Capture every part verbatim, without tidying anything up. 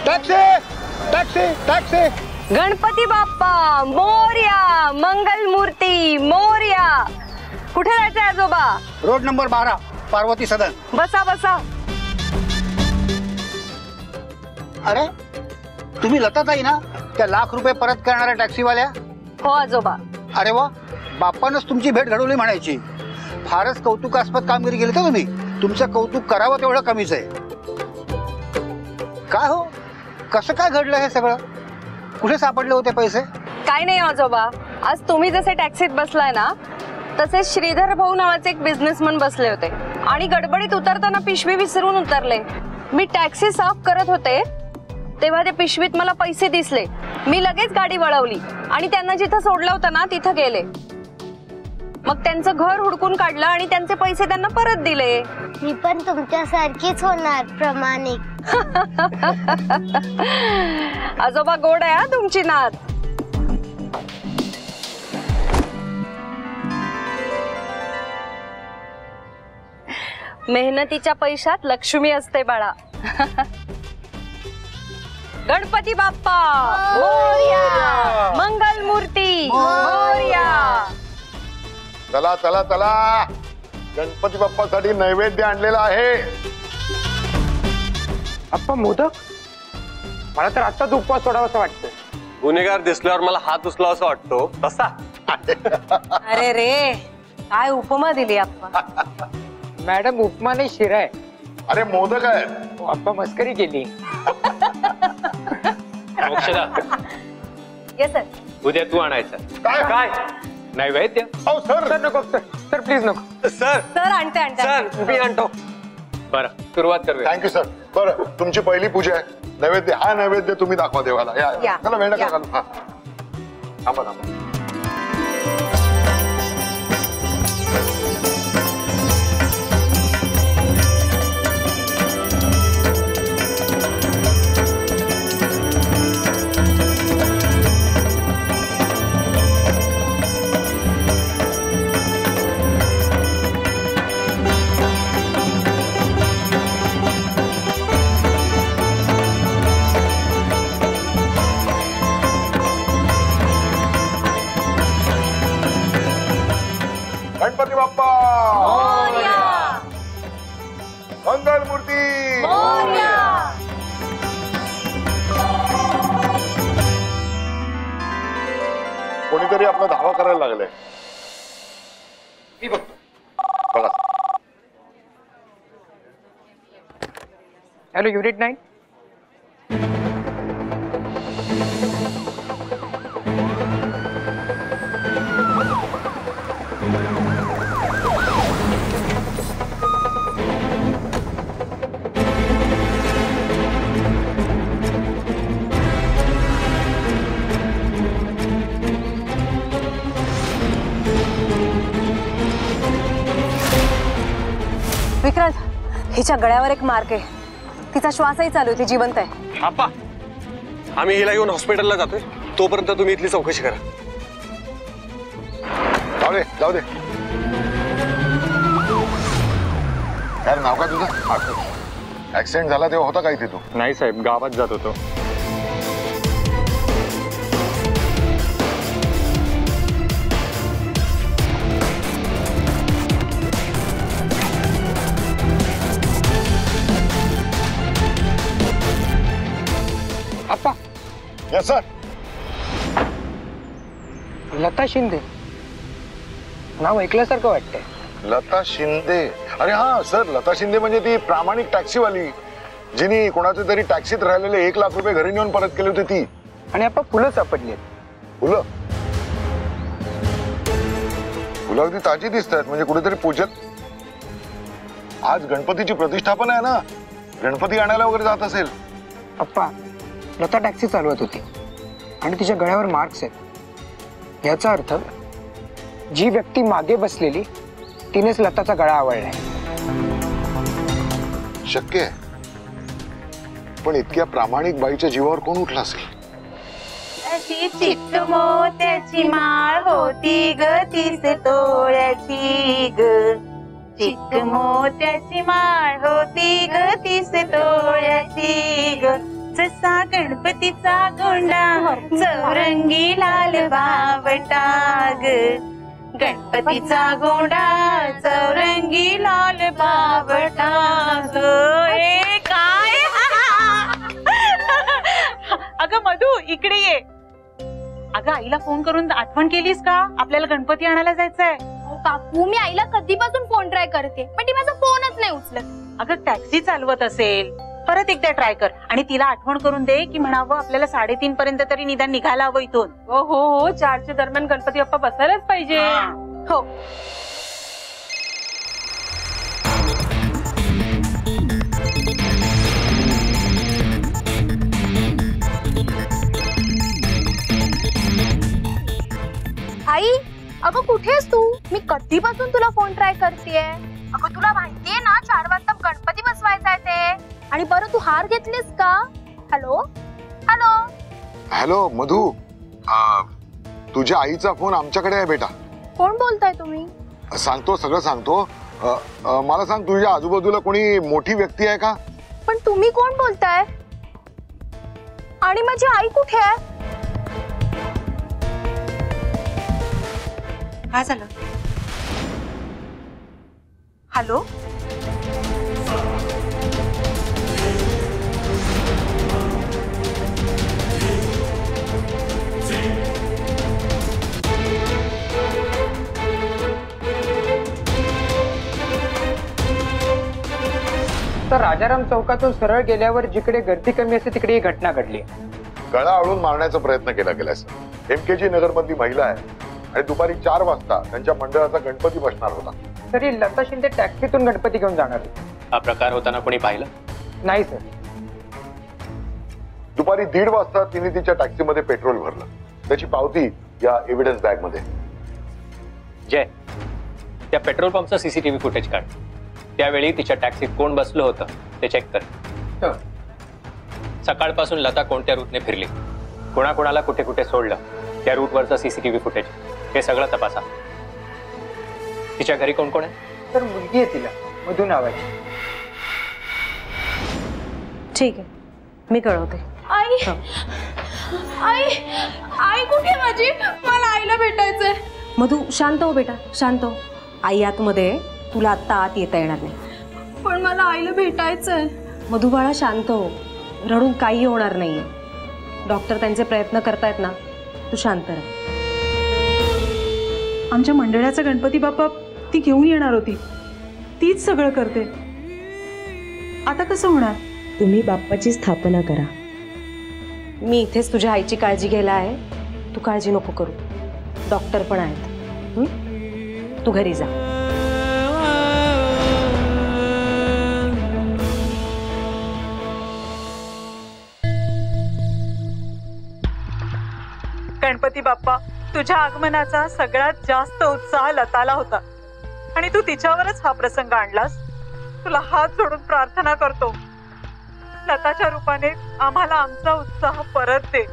Taxi taxi taxi. Ganpati Bappa Morya, Mangal Murti Morya. कुठे जायचंय आजोबा? रोड नंबर बारा, पार्वती सदन। बसा बसा। अरे तुम्ही लताताई ना, त्या लाख रुपये परत करणाऱ्या टॅक्सीवाल्या? हो आजोबा। अरे वा, बाप्पानंच तुमची भेट घडवली म्हणायची। फारच कौतुकास्पद कामगिरी केली तर तुम्ही। तुमचं कौतुक करावं तेवढं कमीच आहे। काय हो, कसं काय घडलं हे सगळं? कुठे सापडले होते पैसे? काय नाही आजोबा, आज तुम्ही जसे टॅक्सीत बसलाय ना, तसे श्रीधर भाऊ नावाचे एक बिझनेसमन बसले होते आणि गडबडीत उतरताना पिशवी विसरून उतरले। मी टॅक्सी साफ करत होते तेव्हा त्या पिशवीत मला पैसे दिसले। मी लगेच गाडी वळवली आणि त्यांना जिथं सोडलं होतं ना तिथं गेले। मग त्यांचं घर हुडकून काढलं आणि त्यांचे पैसे त्यांना परत दिले। मी पण तुमच्यासारखीच होणार प्रामाणिक। आजोबा गोड आहे तुमची नात। मेहनतीच्या पैशात लक्ष्मी असते बाळा। गणपती बाप्पा मोरया, मंगल मूर्ती मोरया। चला चला चला, गणपती बाप्पासाठी नैवेद्य आणलेला आहे। अप्पा मोदक? मला तर आत्ताच उपवास सोडावासा वाटतं। गुन्हेगार दिसल्यावर मला हात उचलावासा वाटतो तसा। अरे रे, काय उपमा दिली अप्पा। मॅडम उपमा नाही, शिरा आहे। अरे मोदक आहे। अप्पा मस्करी केली। Mokshada, yes sir. उद्या तू आणायचं काय काय नैवेद्य? अहो सर सर नको सर, सर प्लीज नको। सर सर आणते आणते सर मी आणतो। बरं सुरुवात करूया। Thank you sir. बरं, तुमची पहिली पूजा आहे। नैवेद्य हा नैवेद्य तुम्ही दाखवा देवाला। या या, चला, वेळ नका या। घालू। हा थांबा थांबा। गणपती बाप्पा मोरया, मंगल मूर्ती मोरया। कोणीतरी आपला धावा करायला लागलाय। मी बघतो। बघा। Hello unit nine. विक्रांत, हिच्या गळ्यावर एक मार्क आहे। तिचा श्वासही चालू आहे, ती जिवंत आहे। आप्पा, आम्ही हिला घेऊन हॉस्पिटलला जातोय, तोपर्यंत तुम्ही इथली चौकशी करा। जाऊ दे जाऊ दे। काय नाव का तुझं? ऍक्सिडेंट झाला तेव्हा होता का इथे तू? नाही साहेब, गावात जात होतो। Appa, yes sir. लता शिंदे नाव ऐकल्यासारखं वाटतंय। लता शिंदे? अरे हा सर, लता शिंदे म्हणजे ती प्रामाणिक टॅक्सीवाली, जिनी कोणाचे तरी टॅक्सीत राहिलेले एक लाख रुपये घरी नेऊन परत केले होते ती। आणि अप्पा फुलं सापडली। फुलं? फुलं अगदी ताजी दिसत आहेत, म्हणजे कुठेतरी पूजत। आज गणपतीची प्रतिष्ठापना आहे ना, गणपती आणायला वगैरे जात असेल। अप्पा, लता टॅक्सी चालवत होती आणि तिच्या गळ्यावर मार्क्स आहेत। याचा अर्थ जी व्यक्ती मागे बसलेली तिनेच लताचा गळा आवळलाय। शक्य आहे, पण इतक्या प्रामाणिक बाईच्या जीवावर कोण उठला असेल? अशी चित्त मोत्याची माळ होती ग तीस तोळ्याची ग, चित्त मोत्याची माळ होती ग तीस तोळ्याची ग, जस असा गणपतीचा गोंडा चौरंगी लाल बावटा ग गणपतीचा गोंडा चौरंगी लाल बावटा ग हे काय अगं मधू इकडे ये अगं आईला फोन करून आठवण केलीस का आपल्याला गणपती आणायला जायचंय काकू मी आईला कधीपासून फोन ट्राय करते पण ती माझा फोनच नाही उचलत अगं टॅक्सी चालवत असेल परत एकदा ट्राय कर आणि तिला आठवण करून दे की म्हणावं आपल्याला साडेतीन पर्यंत तरी निदान निघायला हवं इथून हो हो हो चारच्या दरम्यान गणपती बाप्पा बसायलाच पाहिजे हो आई अगं कुठेस तू मी कधीपासून तुला फोन ट्राय करतेय अगं तुला माहितीये ना चार वाजता गणपती बसवायचा आहे ते आणि बरं तू हार घेतलीस का हॅलो हॅलो हॅलो मधू आ, तुझ्या आईचा फोन आमच्याकडे आहे बेटा. कोण बोलताय तुम्ही सांगतो सगळं सांगतो. अ, अ, मला सांग तुझ्या आजूबाजूला कोणी मोठी व्यक्ती आहे का? पण तुम्ही कोण बोलताय आणि माझी आई कुठे आहे काय झालं हॅलो तर राजाराम चौकातून सरळ गेल्यावर जिकडे गर्दी कमी असते तिकडे ही घटना घडली. गळा आळून मारण्याचा प्रयत्न केला गेलाय. एमकेजी नगर मधली महिला आहे आणि दुपारी चार वाजता त्यांच्या मंडळाचा गणपती बसणार होता. तरी लता शिंदे टॅक्सीतून गणपती घेऊन जाणार होते. हा प्रकार होताना कोणी पाहिलं नाही सर. दुपारी दीड वाजता तिने तिच्या टॅक्सीमध्ये पेट्रोल भरलं. त्याची पावती या एव्हिडन्स बॅग मध्ये. जय त्या पेट्रोल पंपचं सीसीटीव्ही फुटेज काढ. त्यावेळी तिच्या टॅक्सीत कोण बसलं होतं ते चेक कर. सकाळपासून लता कोणत्या रूटने फिरली कोणाकोणाला कुठे कुठे सोडलं त्या रूटवरचं सीसीटीव्ही फुटेज हे सगळं तपासा. तिच्या घरी कोण कोण आहे? तर मुलगी आहे तिला मधू नावाची. ठीक आहे मी कळवते. आई आई आई कुठे माझी मला आईला भेटायचंय. मधू शांत हो बेटा शांत हो. आई आतमध्ये तुला आत्ता आत येता येणार नाही. पण मला आईला भेटायचंय. मधू बाळा शांत हो. रडून काही होणार नाहीये. डॉक्टर त्यांचे प्रयत्न करतायत ना तू शांत राहा. आमच्या मंडळाचा गणपती बाप्पा ती घेऊन येणार होती. तीच सगळं करते. आता कसं होणार? तुम्ही बाप्पाची स्थापना करा. मी इथेच तुझ्या आईची काळजी घ्यायला आहे. तू काळजी नको करू. डॉक्टर पण आहेत. हं? तू घरी जा. गणपती बाप्पा तुझ्या आगमनाचा सगळ्यात जास्त उत्साह लताला होता आणि तू तिच्यावरच हा प्रसंग आणलास. तुला हात जोडून प्रार्थना करतो लताच्या रूपाने आम्हाला आमचा उत्साह परत दे.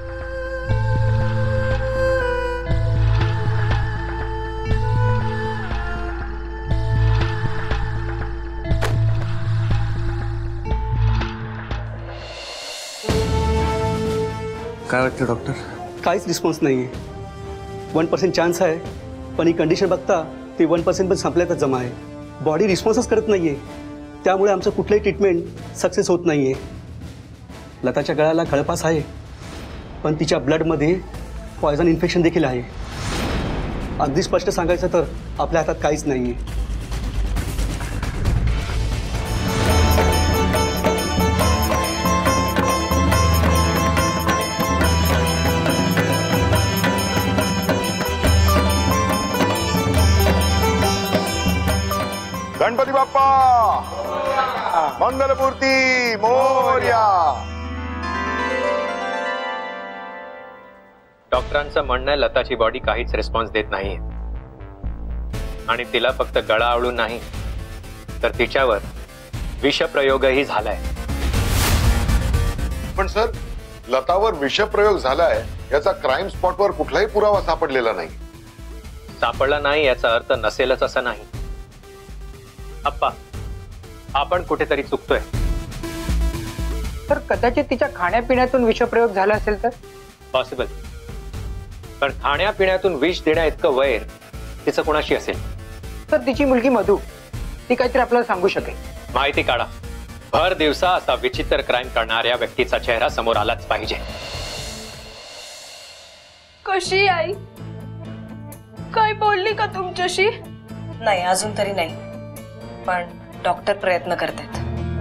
काय वाटतं डॉक्टर? काहीच रिस्पॉन्स नाही आहे. वन पर्सेंट चान्स आहे पण ही कंडिशन बघता ती वन पर्सेंट पण संपल्यातच जमा आहे. बॉडी रिस्पॉन्सच करत नाही आहे. त्यामुळे आमचं कुठलंही ट्रीटमेंट सक्सेस होत नाही आहे. लताच्या गळ्याला खळपास आहे पण तिच्या ब्लडमध्ये पॉयझन इन्फेक्शन देखील आहे. अगदी स्पष्ट सांगायचं तर आपल्या हातात काहीच नाही आहे. गणपती बाप्पा मंगलमूर्ती मोरया. डॉक्टरांचं म्हणणं आहे लताची बॉडी काहीच रिस्पॉन्स देत नाही आणि तिला फक्त गळा आवळून नाही तर तिच्यावर विषप्रयोगही झालाय. पण सर लतावर विषप्रयोग झालाय याचा क्राईम स्पॉटवर कुठलाही पुरावा सापडलेला नाही. सापडला नाही याचा अर्थ नसेलच असं नाही. अप्पा आपण कुठेतरी चुकतोय. तर कदाचित तिच्या खाण्यापिण्यातून विषप्रयोग झाला असेल तर पॉसिबल. पण खाण्यापिण्यातून विष देण्या इतकं वैर तिचं कोणाशी असेल? तर तिची मुलगी मधू, ती काहीतरी आपल्याला सांगू शकेल. माहिती काढा. भर दिवसा असा विचित्र क्राईम करणाऱ्या व्यक्तीचा चेहरा समोर आलाच पाहिजे. कशी आई? काय बोलली का तुमच्याशी? नाही, अजून तरी नाही, पण डॉक्टर प्रयत्न करतात.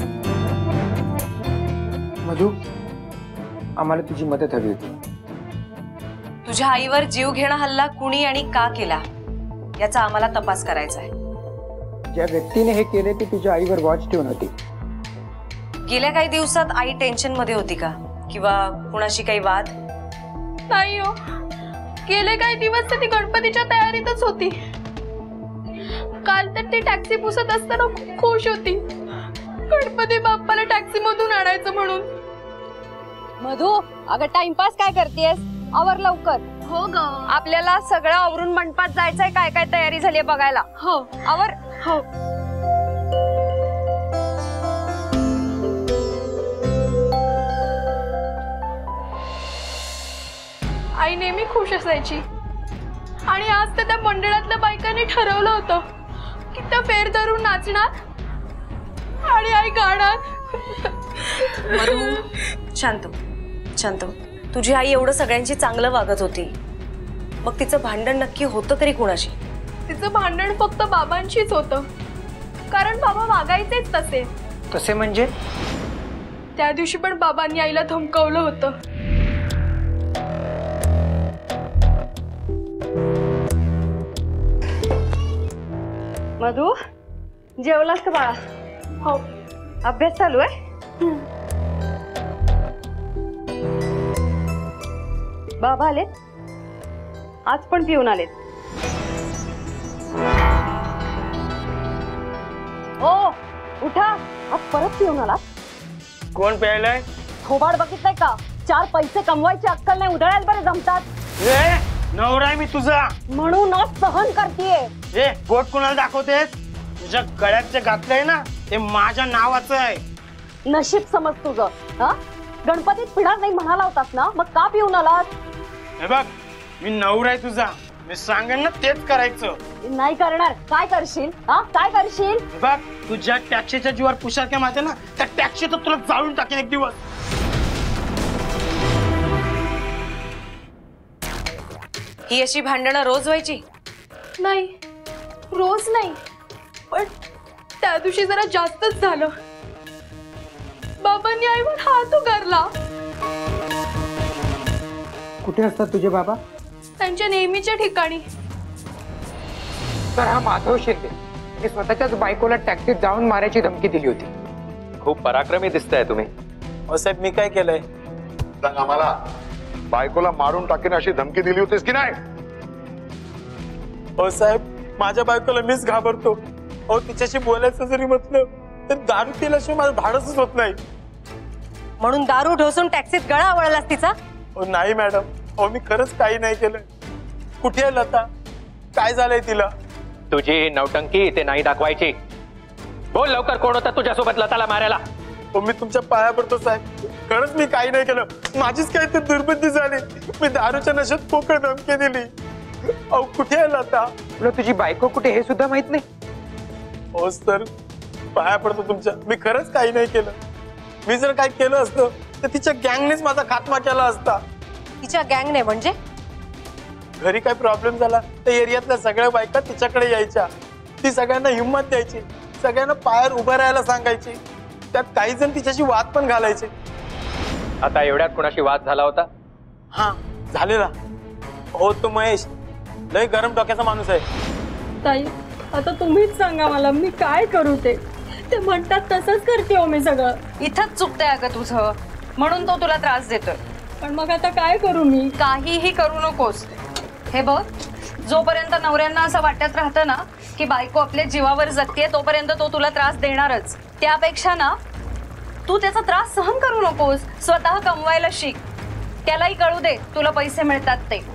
मधू, आम्हाला तुझी मदत हवी होती. तुझ्या आईवर जीव घेणा हल्ला कुणी आणि का केला याचा आम्हाला तपास करायचा आहे. ज्या व्यक्तीने हे केले ती तुझ्या आईवर वॉच ठेवून होती. गेल्या काही दिवसात आई टेन्शन मध्ये होती का, किंवा कुणाशी काही वाद? नाही हो, गेले काही दिवस तर ती गणपतीच्या तयारीतच होती. काल तर ती टॅक्सी पुसत असताना खूप खुश होती, गणपती बाप्पाला टॅक्सी मधून आणायचं म्हणून. मधू, अगं टाइमपास काय करतेस? आवर लवकर. हो ग, आपल्याला सगळं आवरून मंडपात जायचंय. काय काय तयारी झाली बघायला. हो, आवर. हो. आई नेहमी खुश असायची, आणि आज तर त्या मंडळातल्या बायकांनी ठरवलं होतं की त्या फेर धरून नाचणार आणि आई गाणार. मधू, शांत शांत. तुझी आई एवढं सगळ्यांची चांगलं वागत होती, मग तिचं भांडण नक्की होतं तरी कुणाशी? तिचं भांडण फक्त बाबांशीच होतं, कारण बाबा वागायचेच तसे. तसे म्हणजे? त्या दिवशी पण बाबांनी आईला धमकावलं होतं. मधू, जेवलास का बाळा? हो. अभ्यास चालू आहे? बाबा आलेत? आज पण पिऊन आलेत. ओ उठा, आज परत पिऊन आला. कोण प्यायलाय? थोबाड बघितलंय का? चार पैसे कमवायची अक्कल नाही, उधळायला बरे जमतात. नवरा आहे मी तुझा, म्हणूनच सहन करतेय. ए बोट कुणाला दाखवतेस? तुझ्या गळ्यात जे घातलंय ना ते माझ्या नावाचं आहे. नशीब समज तुझं. हा, गणपतीत पिणार नाही म्हणाला होतास ना, मग का पिऊन आलास? हे बघ, मी नवरा आहे तुझा, मी सांगेन ना तेच करायचं. नाही करणार. काय करशील? हा, काय करशील? बघ, तुझ्या टॅक्सीच्या जीवावर पुशारक्या मारते ना, त्या टॅक्सी तर तुला जाळून टाकेन एक दिवस. ही अशी भांडणं रोज व्हायची? नाही, रोज नाही, पण त्या दिवशी जरा जास्तच झालं. बाबांनी आईवर हात उगारला. कुठे असतात तुझे बाबा? त्यांच्या नेहमीच्या ठिकाणी. तर हा माधव शिंदे, मी स्वतःच्याच बायकोला टॅक्सीत जाऊन मारायची धमकी दिली होती. खूप पराक्रमी दिसताय तुम्ही. हो साहेब, मी काय केलंय? सांग आम्हाला, बायकोला मारून टाकेन अशी धमकी दिली होतीस की नाही? हो साहेब, माझ्या बायकोला मीच घाबरतो. हो, तिच्याशी बोलायचं जरी म्हटलं तर दारू पिल्याशिवाय माझं धाडसच होत नाही. म्हणून दारू ढोसून टॅक्सीत गळा आवळलास तिचा? हो नाही मॅडम, हो मी खरंच काही नाही केलं. कुठे आहे लता? काय झालंय तिला? तुझी नौटंकी ते नाही दाखवायची. बोल लवकर, कोण होता तुझ्यासोबत लताला मारायला? हो मी तुमच्या पाया पडतो साहेब, खरंच मी काही नाही केलं. माझीच काही तर दुर्बुद्धी झाली. मी दारूच्या नशेत पोकळ धमकी दिली. अहो कुठे आहे लता? तुला तुझी बायको कुठे हे सुद्धा माहित नाही? हो सर, पाया पडतो तुमच्या, मी खरंच काही नाही केलं. मी जर काही केलं असतं तर तिच्या गँगनेच माझा खात्मा केला असता. तिच्या गँगने म्हणजे? घरी काय प्रॉब्लेम झाला तर एरियातल्या सगळ्या बायका तिच्याकडे यायच्या. ती सगळ्यांना हिंमत द्यायची, सगळ्यांना पायावर उभं राहायला सांगायची. त्यात काही जण तिच्याशी वाद पण घालायचे. आता एवढ्यात कोणाशी वाद झाला होता? हा झालेला. हो तो महेश लय गरम डोक्याचा माणूस आहे. ताई, आता तुम्हीच सांगा मला, मी काय करू? ते ते म्हणतात तसंच करते हो मी सगळं. इथंच चुकतंय अगं तुझं, म्हणून तो तुला त्रास देतोय. पण मग आता काय करू मी? काहीही करू नकोस. हे बघ, जोपर्यंत नवऱ्यांना असं वाटत राहतं ना की बायको आपल्या जीवावर जगतेय, तोपर्यंत तो तुला त्रास देणारच. त्यापेक्षा ना तू त्याचा त्रास सहन करू नकोस, स्वतः कमवायला शिक. त्यालाही कळू दे तुला पैसे मिळतात ते.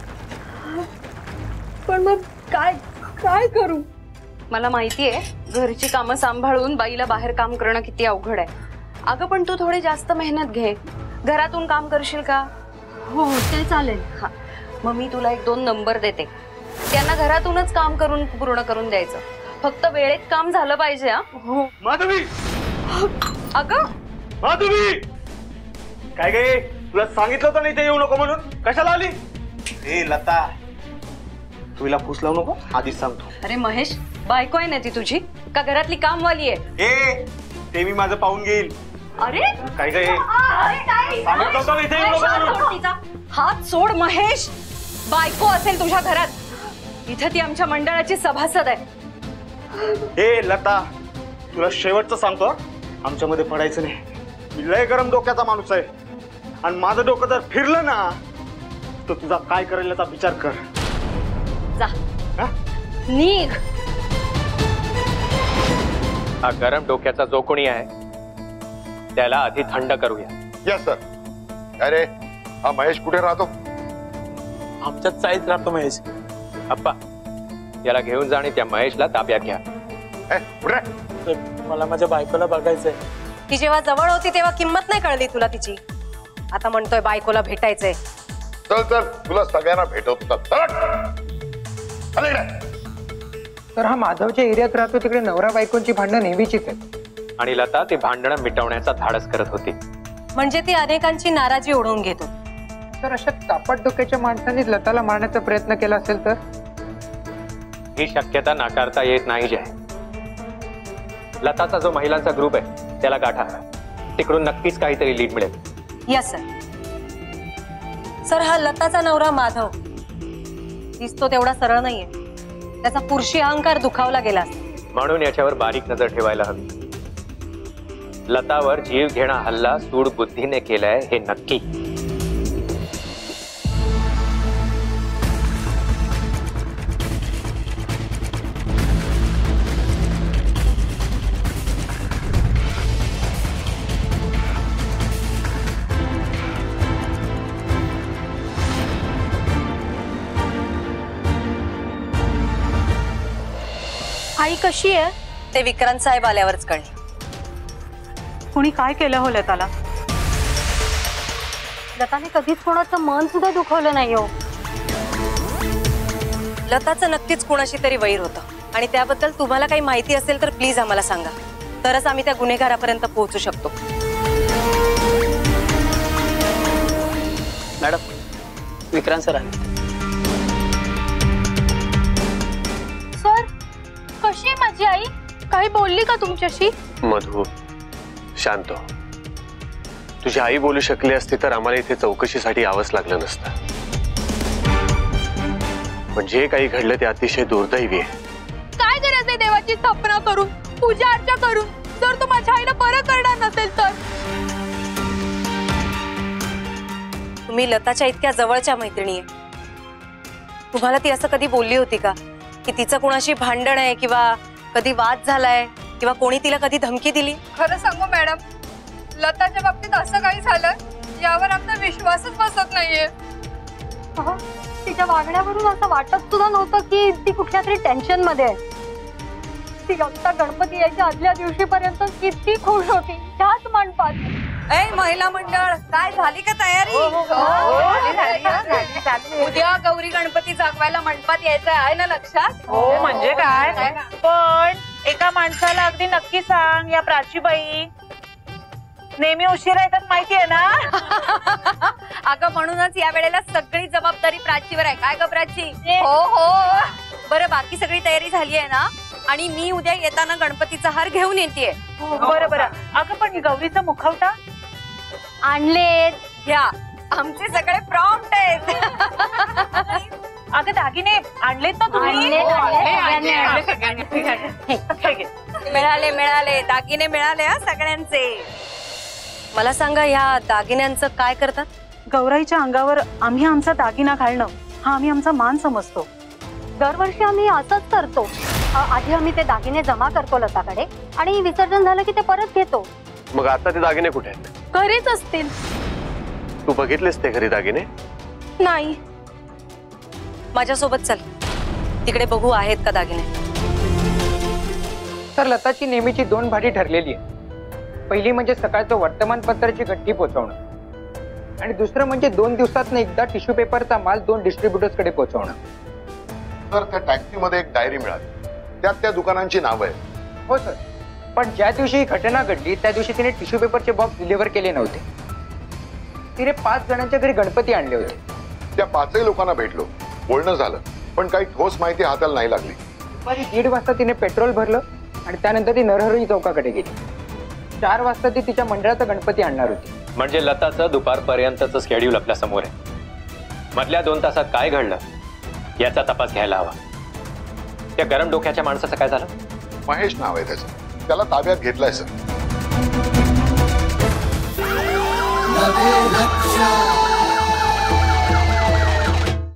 पण मग काय काय करू? मला माहितीये घरची कामं सांभाळून बाईला बाहेर काम करणं किती अवघड आहे. अगं पण तू थोडी जास्त मेहनत घे. घरातून काम करशील का? हो हो ते चालेल. हा मग मी तुला एक दोन नंबर देते, त्यांना घरातूनच काम करून पूर्ण करून द्यायचं. फक्त वेळेत काम झालं पाहिजे. हा हो. माधवी, अगं माधवी, काय गे, तुला सांगितलं होतं नाही ते येऊ नको म्हणून, कशाला आली? ए लता, तू हिला फुस लावू नको, आधीच सांगतो. अरे महेश, बायको आहे ना ती तुझी का घरातली कामवाली आहे? ए ते मी माझं पाहून घेईल. अरे काय गे, सांगितलं होतं इथे येऊ नको म्हणून. हात सोड महेश. बायको असेल तुझ्या घरात, इथे ती आमच्या मंडळाची सभासद आहे. ए लता, तुला शेवटचं सांगतो, आमच्यामध्ये पडायचं नाही. मी लय गरम डोक्याचा माणूस आहे आणि माझं डोकं जर फिरलं ना तर तुझा काय करेल याचा विचार कर. जा निघ. हा गरम डोक्याचा जो कोणी आहे त्याला आधी थंड करूया. Yes sir. अरे हा महेश कुठे राहतो? आमच्यात चाळीत राहतो महेश. अप्पा, याला घेऊन जा आणि त्या महेशला ताब्यात घ्या. मला माझ्या बायकोला बघायचंय. ती जेव्हा जवळ होती तेव्हा किंमत नाही कळली तुला तिची. आता म्हणतोय बायकोला भेटायचंय. चल चल, तुला सगळ्यांना भेटवतो. तर हा माधवच्या एरियात राहतो, तिकडे नवरा बायकोंची भांडणं नेहमीचीच आहेत. आणि लता ती भांडणं मिटवण्याचा धाडस करत होती. म्हणजे ती अनेकांची नाराजी ओढवून घेतो. तर अशा तापट डोक्याच्या माणसांनी लताला मारण्याचा प्रयत्न केला असेल तर? ही शक्यता नाकारता येत नाही. जय, लताचा जो महिलांचा ग्रुप आहे त्याला गाठा, तिकडून नक्कीच काहीतरी लीड मिळेल. Yes sir. सर हा लताचा नवरा माधव दिसतो तेवढा सरळ नाहीये. त्याचा पुरुषी अहंकार दुखावला गेला, म्हणून याच्यावर बारीक नजर ठेवायला हवी. लतावर जीव घेणा हल्ला सूड बुद्धीने केलाय हे नक्की. आई कशी आहे ते विक्रांत साहेब आल्यावरच कळले. कुणी काय केलं हो लताला? लताने कधीच कोणाचं मन सुद्धा दुखवलं नाही हो. लताचं नक्कीच कोणाशी तरी वैर होतं आणि त्याबद्दल तुम्हाला काही माहिती असेल तर प्लीज आम्हाला सांगा, तरच आम्ही त्या गुन्हेगारापर्यंत पोहोचू शकतो. मॅडम, विक्रांत सर आहे. सर कशी आहे माझी आई? काही बोलली का तुमच्याशी? मधु, शांत हो. तुझी आई बोलू शकली असती तर आम्हाला इथे चौकशीसाठी यावंच लागलं नसतं. पण जे काही घडलं ते अतिशय दुर्दैवी आहे. काय गरज आहे देवाची स्थापना करून, पूजा अर्चा करून, जर तो माझ्या आईला बरं करणार नसेल तर? तुम्ही लताच्या इतक्या जवळच्या मैत्रिणी आहे. तुम्हाला ती असं कधी बोलली होती का की तिचं कोणाशी भांडण आहे किंवा कधी वाद झालाय किंवा कोणी तिला कधी धमकी दिली? खरं सांगू मॅडम, लताच्या बाबतीत असं काही झालं यावर आमचा विश्वासच बसत नाहीये. अहो, तिच्या वागण्यावरून असं वाटत सुद्धा नव्हतं की ती कुठल्या तरी टेन्शन मध्ये आहे. ती आता गणपती यायच्या आदल्या दिवशीपर्यंत किती खुश होती त्याच मंडपात. ए महिला मंडळ, काय झाली का तयारी? उद्या गौरी गणपती जागवायला मंडपात यायचं आहे ना लक्षात? हो म्हणजे काय, पण एका माणसाला अगदी नक्की सांग, या प्राचीबाई नेहमी उशिरा येतात माहितीये ना. अगं म्हणूनच या वेळेला सगळी जबाबदारी प्राचीवर आहे. काय ग प्राची? हो हो. बरं, बाकी सगळी तयारी झाली आहे ना? आणि मी उद्या येताना गणपतीचा हार घेऊन येते. बरं बरं. अगं पण गौरीचा मुखवटा आणलेत. ह्या आमचे सगळे प्रॉम्प्ट आहेत. अगं दागिने आणलेत ना तुम्ही? मिळाले मिळाले दागिने मिळाले हा सगळ्यांचे. मला सांगा, या दागिन्यांचं काय करतात? गौराईच्या अंगावर आम्ही आमचा दागिना घालणं हा आम्ही आमचा मान समजतो. दरवर्षी आम्ही असंच करतो. आधी आम्ही ते दागिने जमा करतो लताकडे आणि विसर्जन झालं की ते परत घेतो. मग आता ते दागिने कुठे आहेत? घरीच असतील. तू बघितलेस ते घरी दागिने? नाही. माझ्यासोबत चल, तिकडे बघू आहेत का दागिने. तर लताची नेहमीची दोन भाडी ठरलेली आहे. पहिली म्हणजे सकाळचं वर्तमानपत्राची गठ्ठी पोहोचवणं आणि दुसरं म्हणजे दोन दिवसात एकदा टिश्यू पेपरचा माल दोन डिस्ट्रीब्युटर्स कडे पोहोचवणं. सर त्या टॅक्सीमध्ये एक डायरी मिळाली, त्यात त्या दुकानांची नावं आहेत. हो सर, पण ज्या दिवशी ही घटना घडली त्या दिवशी तिने टिश्यू पेपरचे बॉक्स डिलिव्हर केले नव्हते. तिने पाच जणांच्या घरी गणपती आणले होते. त्या पाचही लोकांना भेटलो, बोलणं झालं, पण काही ठोस माहिती हाताला नाही लागली. दुपारी दीड वाजता तिने पेट्रोल भरलं आणि त्यानंतर ती नरहरी चौकाकडे गेली. चार वाजता ती तिच्या मंडळाचा गणपती आणणार होती. म्हणजे लताचं दुपारपर्यंतचं स्केड्यूल आपल्या समोर आहे. मधल्या दोन तासात काय घडलं याचा तपास घ्यायला हवा. त्या गरम डोक्याच्या माणसाचं काय झालं? महेश नाव आहे त्याचं, त्याला ताब्यात घेतलाय सर.